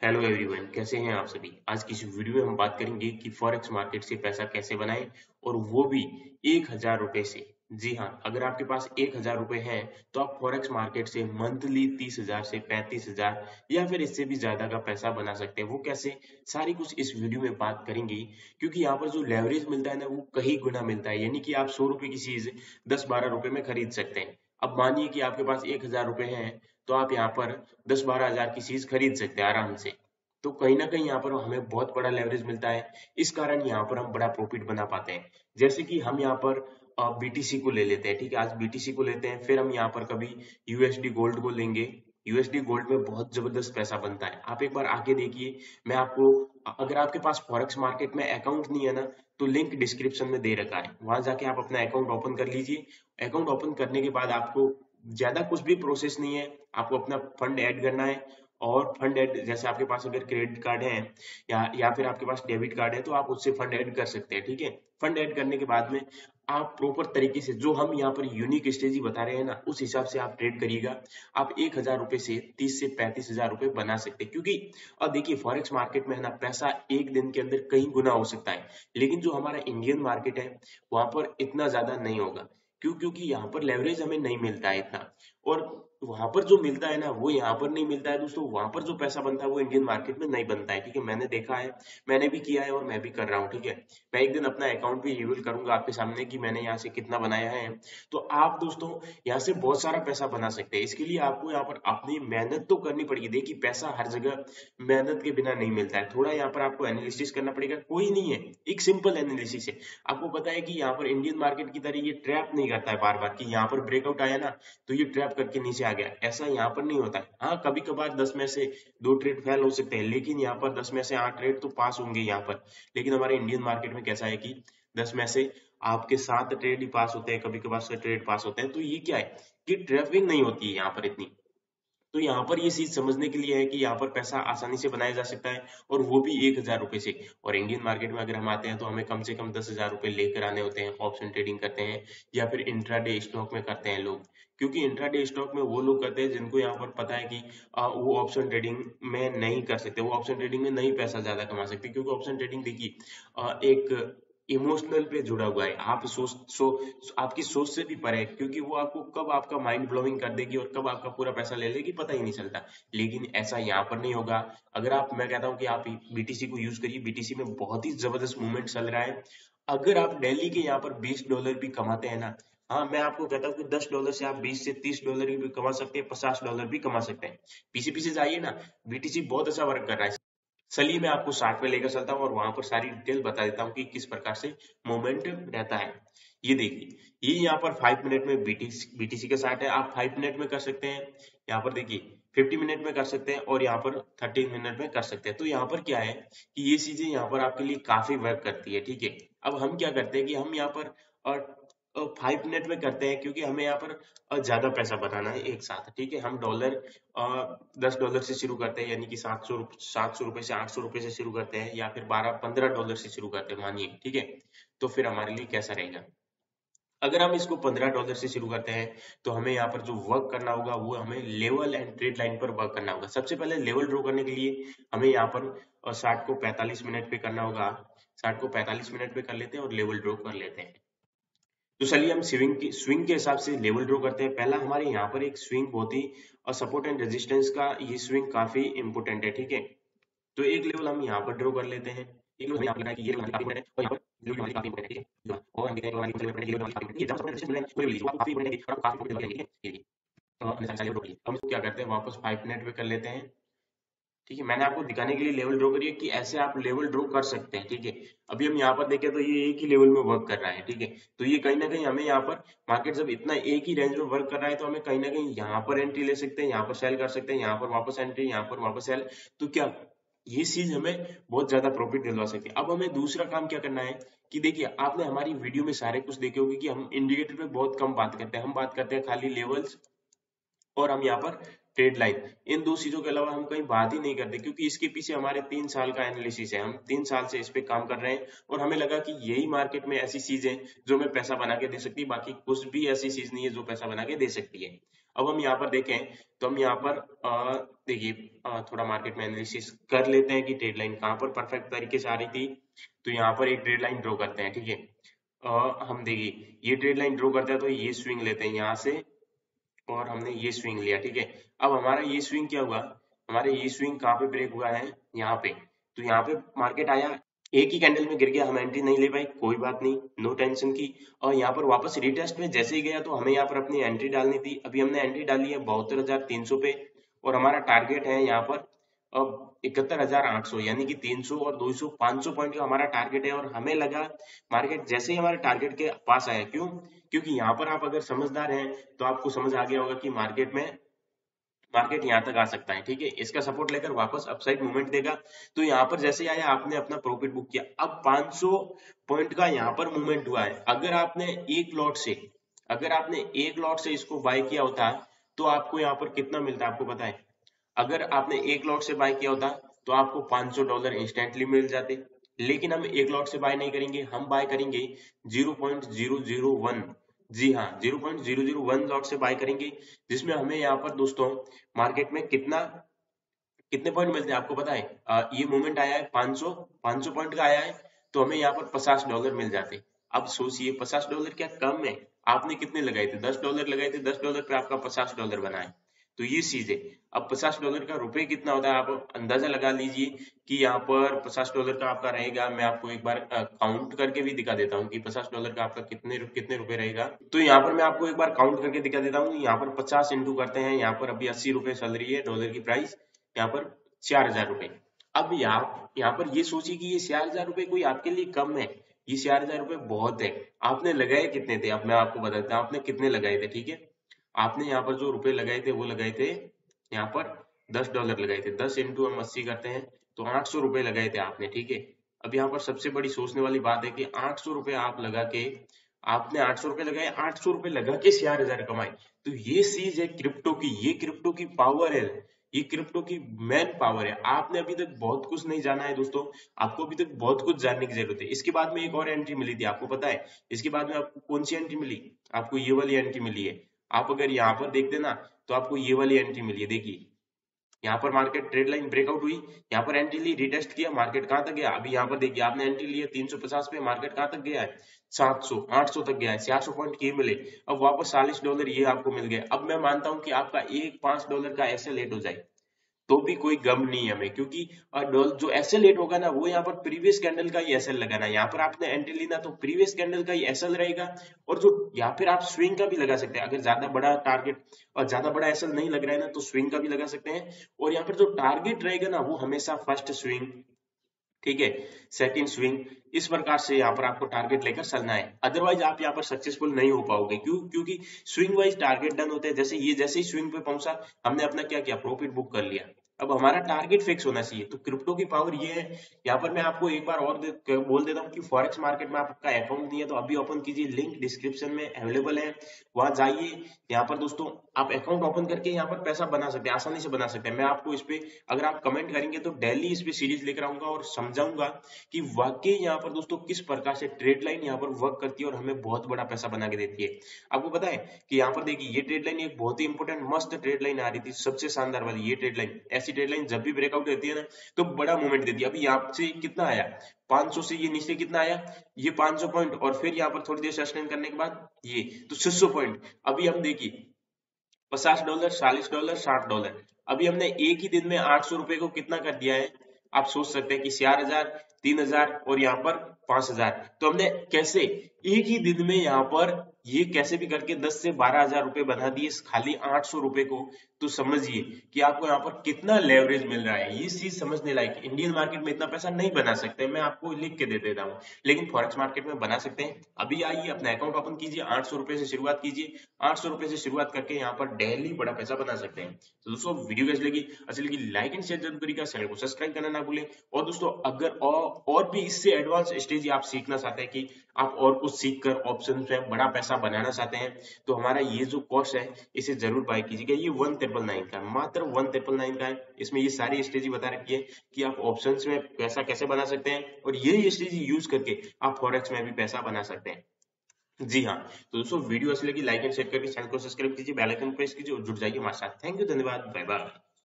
Hello everyone, कैसे हैं आप सभी। आज की इस वीडियो में हम बात करेंगे कि फॉरेक्स मार्केट से पैसा कैसे बनाएं और वो भी 1,000 रुपए से। जी हाँ, अगर आपके पास 1,000 रुपए हैं तो आप फॉरेक्स मार्केट से मंथली 30,000 से 35,000 या फिर इससे भी ज्यादा का पैसा बना सकते हैं। वो कैसे, सारी कुछ इस वीडियो में बात करेंगे। क्योंकि यहाँ पर जो लेवरेज मिलता है ना, वो कई गुना मिलता है। यानी कि आप 100 रुपए की चीज 10-12 रुपए में खरीद सकते हैं। अब मानिए कि आपके पास 1,000 रुपए हैं तो आप यहाँ पर 10-12 हजार की चीज खरीद सकते हैं आराम से। तो कहीं ना कहीं यहाँ पर हमें बहुत बड़ा लेवरेज मिलता है। इस कारण यहाँ पर हम बड़ा प्रॉफिट बना पाते हैं। जैसे कि हम यहाँ पर बीटीसी को ले लेते हैं। ठीक है, आज बीटीसी को लेते हैं, फिर हम यहाँ पर कभी यूएसडी गोल्ड को लेंगे। यूएसडी गोल्ड में बहुत जबरदस्त पैसा बनता है। आप एक बार आके देखिए। मैं आपको, अगर आपके पास फॉरेक्स मार्केट में अकाउंट नहीं है ना, तो लिंक डिस्क्रिप्शन में दे रखा है, वहां जाके आप अपना अकाउंट ओपन कर लीजिए। अकाउंट ओपन करने के बाद आपको ज्यादा कुछ भी प्रोसेस नहीं है। आपको अपना फंड ऐड करना है। और फंड ऐड, जैसे आपके पास अगर क्रेडिट कार्ड है या फिर आपके पास डेबिट कार्ड है तो आप उससे फंड ऐड कर सकते हैं। ठीक है, फंड ऐड करने के बाद में आप प्रॉपर तरीके से, जो हम यहाँ पर यूनिक स्ट्रेटजी बता रहे हैं ना, उस हिसाब से आप ट्रेड करिएगा। आप 1,000 रुपए से 30 से 35 हजार रुपए बना सकते हैं। क्योंकि अब देखिए, फॉरेक्स मार्केट में है ना, पैसा एक दिन के अंदर कई गुना हो सकता है। लेकिन जो हमारा इंडियन मार्केट है, वहां पर इतना ज्यादा नहीं होगा। क्योंकि यहाँ पर लेवरेज हमें नहीं मिलता है इतना। और वहां पर जो मिलता है ना, वो यहाँ पर नहीं मिलता है दोस्तों। वहां पर जो पैसा बनता है वो इंडियन मार्केट में नहीं बनता है। ठीक है, मैंने देखा है, मैंने भी किया है और मैं भी कर रहा हूँ। ठीक है, मैं एक दिन अपना अकाउंट भी रिवील करूंगा आपके सामने कि मैंने यहाँ से कितना बनाया है। तो आप दोस्तों यहाँ से बहुत सारा पैसा बना सकते हैं। इसके लिए आपको यहाँ पर अपनी मेहनत तो करनी पड़ेगी। देखिए, पैसा हर जगह मेहनत के बिना नहीं मिलता है। थोड़ा यहाँ पर आपको एनालिसिस करना पड़ेगा, कोई नहीं है, एक सिंपल एनालिसिस है। आपको पता है कि यहाँ पर इंडियन मार्केट की तरह ये ट्रैप नहीं करता है बार बार कि यहाँ पर ब्रेकआउट आया ना तो ये ट्रैप करके नीचे आ गया। ऐसा यहाँ पर नहीं होता है। हाँ, कभी कभार 10 में से 2 ट्रेड फेल हो सकते हैं, लेकिन यहाँ पर 10 में से 8 ट्रेड तो पास होंगे यहाँ पर। लेकिन हमारे इंडियन मार्केट में कैसा है कि 10 में से आपके 7 ट्रेड ही पास होते हैं, कभी कभार से ट्रेड पास होते हैं। तो ये क्या है कि ट्रैपिंग नहीं होती है यहाँ पर इतनी। तो यहाँ पर ये चीज समझने के लिए है कि यहाँ पर पैसा आसानी से बनाया जा सकता है, और वो भी 1,000 रुपए से। और इंडियन मार्केट में अगर हम आते हैं तो हमें कम से कम 10,000 रुपए लेकर आने होते हैं। ऑप्शन ट्रेडिंग करते हैं या फिर इंट्राडे स्टॉक में करते हैं लोग। क्योंकि इंट्राडे स्टॉक में वो लोग करते हैं जिनको यहाँ पर पता है कि वो ऑप्शन ट्रेडिंग में नहीं कर सकते, वो ऑप्शन ट्रेडिंग में नहीं पैसा ज्यादा कमा सकते। क्योंकि ऑप्शन ट्रेडिंग देखिए, एक इमोशनल पे जुड़ा हुआ है। आप आपकी सोच से भी परे है। क्योंकि वो आपको कब आपका माइंड ब्लोइंग कर देगी और कब आपका पूरा पैसा ले लेगी पता ही नहीं चलता। लेकिन ऐसा यहाँ पर नहीं होगा। अगर आप, मैं कहता हूँ कि आप बीटीसी को यूज करिए। बीटीसी में बहुत ही जबरदस्त मूवमेंट चल रहा है। अगर आप डेली के यहाँ पर $20 भी कमाते हैं ना, हाँ मैं आपको कहता हूँ कि $10 से आप $20 से $30 भी कमा सकते हैं, $50 भी कमा सकते हैं। पीछे पीछे जाइए ना, बीटीसी बहुत अच्छा वर्क कर रहा है। चलिए मैं आपको साथ में लेकर चलता हूँ और वहां पर सारी डिटेल बता देता हूँ कि किस प्रकार से मूवमेंट रहता है। ये देखिए, ये यहाँ पर 5 मिनट में बीटीसी के साथ है। आप 5 मिनट में कर सकते हैं। यहाँ पर देखिए, 50 मिनट में कर सकते हैं और यहाँ पर 30 मिनट में कर सकते हैं। तो यहाँ पर क्या है कि ये चीजें यहाँ पर आपके लिए काफी वर्क करती है। ठीक है, अब हम क्या करते हैं कि हम यहाँ पर 5 मिनट में करते हैं, क्योंकि हमें यहाँ पर ज्यादा पैसा बनाना है एक साथ। ठीक है, हम डॉलर $10 से शुरू करते हैं, यानी कि 700 रुपए से 800 रुपए से शुरू करते हैं, या फिर 12-15 डॉलर से शुरू करते हैं मानिए। ठीक है, तो फिर हमारे लिए कैसा रहेगा। अगर हम इसको $15 से शुरू करते हैं तो हमें यहाँ पर जो वर्क करना होगा वो हमें लेवल एंड ट्रेड लाइन पर वर्क करना होगा। सबसे पहले लेवल ड्रॉ करने के लिए हमें यहाँ पर 60 को 45 मिनट पे करना होगा। 60 को 45 मिनट पे कर लेते हैं और लेवल ड्रॉ कर लेते हैं। तो चलिए हम स्विंग के हिसाब से लेवल ड्रॉ करते हैं। पहला हमारे यहाँ पर एक स्विंग बहुत ही, और सपोर्ट एंड रेजिस्टेंस का ये स्विंग काफी इंपोर्टेंट है। ठीक है, तो एक लेवल हम यहाँ पर ड्रॉ कर लेते हैं। एक लेवल हमें यहाँ पर लिखना है कि ये लेवल काफी इंपोर्टेंट है और यहाँ पर लेवल हमारी काफी इंपोर्टेंट है। ठीक है, और हम देखते हैं कि हमारी लेवल काफी इंपोर्टेंट है। ये जहाँ सपोर्ट रेजिस्टेंस मिल रहा है कोई भी लीजिए, वो आपको काफी इंपोर्टेंट है और आपको काफी प्रॉफिट मिलेगा। ये हमने सारे लेवल ड्रॉ किए। हम इसको क्या करते हैं, वापस 5 मिनट पे कर लेते हैं। ठीक है, मैंने आपको दिखाने के लिए लेवल ड्रॉ करी है कि ऐसे आप लेवल ड्रॉ कर सकते हैं। ठीक है, अभी हम यहाँ पर देखें तो ये एक ही लेवल में वर्क कर रहा है। ठीक है, तो ये कहीं ना कहीं हमें यहाँ पर, मार्केट जब इतना एक ही रेंज में वर्क कर रहा है तो हमें कहीं ना कहीं यहाँ पर एंट्री ले सकते हैं, यहाँ पर सेल कर सकते हैं, यहाँ पर वापस एंट्री, यहाँ पर वापस सेल। तो क्या ये चीज हमें बहुत ज्यादा प्रॉफिट दिलवा सकती है। अब हमें दूसरा काम क्या करना है कि देखिए, आपने हमारी वीडियो में सारे कुछ देखे होंगे कि हम इंडिकेटर पे बहुत कम बात करते हैं। हम बात करते हैं खाली लेवल्स, और हम यहाँ पर ट्रेड लाइन, इन दो चीजों के अलावा हम कहीं बात ही नहीं करते, क्योंकि इसके पीछे हमारे 3 साल का एनालिसिस है। हम 3 साल से इस पे काम कर रहे हैं और हमें लगा कि यही मार्केट में ऐसी चीज है जो हमें पैसा बना के दे सकती है, बाकी कुछ भी ऐसी चीज नहीं है जो पैसा बना के दे सकती है। अब हम यहाँ पर देखें तो हम यहाँ पर देखिए थोड़ा मार्केट में एनालिसिस कर लेते हैं कि ट्रेड लाइन कहाँ पर परफेक्ट तरीके से आ रही थी। तो यहाँ पर एक ट्रेड लाइन ड्रॉ करते हैं, ठीक है। हम देखिए ये ट्रेड लाइन ड्रॉ करते हैं तो ये स्विंग लेते हैं यहाँ से, और हमने ये स्विंग लिया, ठीक है। अब हमारा ये स्विंग क्या हुआ, हमारे ये स्विंग कहाँ पे ब्रेक हुआ है, यहाँ पे। तो यहाँ पे मार्केट आया, एक ही कैंडल में गिर गया, हम एंट्री नहीं ले पाए, कोई बात नहीं, नो टेंशन की। और यहाँ पर वापस रिटेस्ट में जैसे ही गया तो हमें यहाँ पर अपनी एंट्री डालनी थी। अभी हमने एंट्री डाली है 72,300 पे, और हमारा टारगेट है यहाँ पर अब 71,800, यानी कि 300 और 200 500 पॉइंट का हमारा टारगेट है। और हमें लगा मार्केट जैसे ही हमारे टारगेट के पास आया, क्यों, क्योंकि यहाँ पर आप अगर समझदार हैं तो आपको समझ आ गया होगा कि मार्केट यहाँ तक आ सकता है, ठीक है। इसका सपोर्ट लेकर वापस अपसाइड मूवमेंट देगा। तो यहाँ पर जैसे आया आपने अपना प्रॉफिट बुक किया। अब 500 पॉइंट का यहाँ पर मूवमेंट हुआ है, अगर आपने एक लॉट से इसको बाय किया होता तो आपको यहाँ पर कितना मिलता है आपको पता है। अगर आपने एक लॉट से बाय किया होता तो आपको $500 इंस्टेंटली मिल जाते। लेकिन हम एक लॉट से बाय नहीं करेंगे, हम बाय करेंगे 0.001, जी हाँ 0.001 लॉट से बाय करेंगे, जिसमें हमें यहाँ पर दोस्तों मार्केट में कितने पॉइंट मिलते हैं आपको पता है। ये मूवमेंट आया है 500 पॉइंट का आया है, तो हमें यहाँ पर $50 मिल जाते। अब सोचिए $50 क्या कम है, आपने कितने लगाए थे, $10 लगाए थे, $10 पे आपका $50 बना है। तो ये चीज है। अब $50 का रुपए कितना होता है आप अंदाजा लगा लीजिए कि यहाँ पर $50 का आपका रहेगा। मैं आपको एक बार काउंट करके भी दिखा देता हूँ कि $50 का आपका कितने रुपए रहेगा। तो यहाँ पर मैं आपको एक बार काउंट करके दिखा देता हूँ। यहाँ पर 50 इंटू करते हैं, यहाँ पर अभी 80 रुपए चल रही है डॉलर की प्राइस, यहाँ पर 4,000 रुपए। अब यहाँ पर ये सोचिए कि ये 4,000 रुपए कोई आपके लिए कम है, ये 4,000 रुपए बहुत है। आपने लगाए कितने थे, अब मैं आपको बताता हूँ आपने कितने लगाए थे, ठीक है। आपने यहाँ पर जो रुपए लगाए थे वो लगाए थे यहाँ पर $10 लगाए थे। 10 इंटू हम 80 करते हैं तो 800 रुपए लगाए थे आपने, ठीक है। अब यहाँ पर सबसे बड़ी सोचने वाली बात है कि 800 रुपए आप लगा के, आपने 800 रुपए लगाए, 800 रुपए लगा के 4,000 कमाए। तो ये चीज है क्रिप्टो की, ये क्रिप्टो की पावर है, ये क्रिप्टो की मेन पावर है। आपने अभी तक बहुत कुछ नहीं जाना है दोस्तों, आपको अभी तक बहुत कुछ जानने की जरूरत है। इसके बाद में एक और एंट्री मिली थी आपको पता है, इसके बाद में आपको कौन सी एंट्री मिली, आपको ये वाली एंट्री मिली है। आप अगर यहाँ पर देखते ना तो आपको ये वाली एंट्री मिली है, देखिए यहाँ पर मार्केट ट्रेड लाइन ब्रेकआउट हुई, यहाँ पर एंट्री ली, रिटेस्ट किया, मार्केट कहाँ तक गया, अभी यहाँ पर देखिए आपने एंट्री ली है 350 पे, मार्केट कहाँ तक गया है 700 800 तक गया है, 400 पॉइंट ये मिले। अब वापस $40 ये आपको मिल गया। अब मैं मानता हूँ कि आपका एक $5 का ऐसे लेट हो जाए तो भी कोई गम नहीं है हमें, क्योंकि जो एसएल लेट होगा ना वो यहाँ पर प्रीवियस कैंडल का ही एसएल लगाना है। यहाँ पर आपने एंट्री ली ना तो प्रीवियस कैंडल का ही एसएल रहेगा। और जो या फिर आप स्विंग का भी लगा सकते हैं, अगर ज्यादा बड़ा टारगेट और ज्यादा बड़ा एसएल नहीं लग रहा है ना तो स्विंग का भी लगा सकते हैं। और यहाँ पर जो टारगेट रहेगा ना वो हमेशा फर्स्ट स्विंग, ठीक है, सेकंड स्विंग, इस प्रकार से यहाँ पर आपको टारगेट लेकर चलना है। अदरवाइज आप यहाँ पर सक्सेसफुल नहीं हो पाओगे, क्यों, क्योंकि स्विंग वाइज टारगेट डन होते हैं। जैसे ही स्विंग पे पहुंचा हमने अपना क्या किया, प्रॉफिट बुक कर लिया। अब हमारा टारगेट फिक्स होना चाहिए। तो क्रिप्टो की पावर ये है। यहाँ पर मैं आपको एक बार और बोल देता हूँ कि फॉरेक्स मार्केट में आपका अकाउंट नहीं है तो अभी ओपन कीजिए, लिंक डिस्क्रिप्शन में अवेलेबल है, वहां जाइए। यहाँ पर दोस्तों आप अकाउंट ओपन करके यहाँ पर पैसा बना सकते हैं, आसानी से बना सकते हैं। मैं आपको इस पे अगर आप कमेंट करेंगे तो डेली इस पे सीरीज लेकर आऊंगा और समझाऊंगा कि वाकई यहाँ पर दोस्तों किस प्रकार से ट्रेड लाइन यहाँ पर वर्क करती है और हमें बहुत बड़ा पैसा बना के देती है। आपको पता है कि यहाँ पर देखिए ये ट्रेड लाइन एक बहुत ही इंपॉर्टेंट मस्त ट्रेड लाइन आ रही थी, सबसे शानदार वाली ये ट्रेड लाइन। ऐसी ट्रेड लाइन जब भी ब्रेकआउट रहती है ना तो बड़ा मूवमेंट देती है। अभी यहाँ से कितना आया 500 से ये नीचे कितना आया, ये 500 पॉइंट, और फिर यहाँ पर थोड़ी देर सस्टेन करने के बाद ये तो 600 पॉइंट। अभी हम देखिए $50 $40 $60, अभी हमने एक ही दिन में 800 रुपए को कितना कर दिया है। आप सोच सकते हैं कि 4,000 3,000 और यहाँ पर 5,000, तो हमने कैसे एक ही दिन में यहाँ पर ये कैसे भी करके 10 से 12,000 रुपए बना दिए खाली 800 रुपए को। तो समझिए कि आपको यहाँ पर कितना लेवरेज मिल रहा है। ये चीज समझने लायक, इंडियन मार्केट में इतना पैसा नहीं बना सकते, मैं आपको लिख के दे देता हूँ, लेकिन फॉरेक्स मार्केट में बना सकते हैं। अभी आइए अपना अकाउंट ओपन कीजिए, 800 रुपए से शुरुआत कीजिए, 800 रुपए से शुरुआत करके यहाँ पर डेली बड़ा पैसा बना सकते हैं। तो दोस्तों वीडियो कैसी लगी, अच्छी लगी लाइक एंड शेयर जरूर करिएगा, चैनल को सब्सक्राइब करना ना भूलें। और दोस्तों अगर और भी इससे एडवांस स्टेज आप सीखना चाहते हैं कि आप और कुछ सीख कर ऑप्शन में बड़ा पैसा बनाना चाहते हैं तो हमारा ये जो कोर्स है इसे जरूर बाय कीजिएगा। ये 1999 का है, मात्र 1999 का है। इसमें ये सारी स्ट्रेटेजी बता रखी है कि आप ऑप्शंस में पैसा कैसे बना सकते हैं और ये स्ट्रेटेजी यूज करके आप फॉरेक्स में भी पैसा बना सकते हैं। जी हाँ, तो दोस्तों वीडियो अच्छी लगी लाइक एंड शेयर करके चैनल को सब्सक्राइब कीजिए, बेल आइकन प्रेस कीजिए और जुड़ जाइए हमारे साथ। थैंक यू, धन्यवाद, बाय बाय।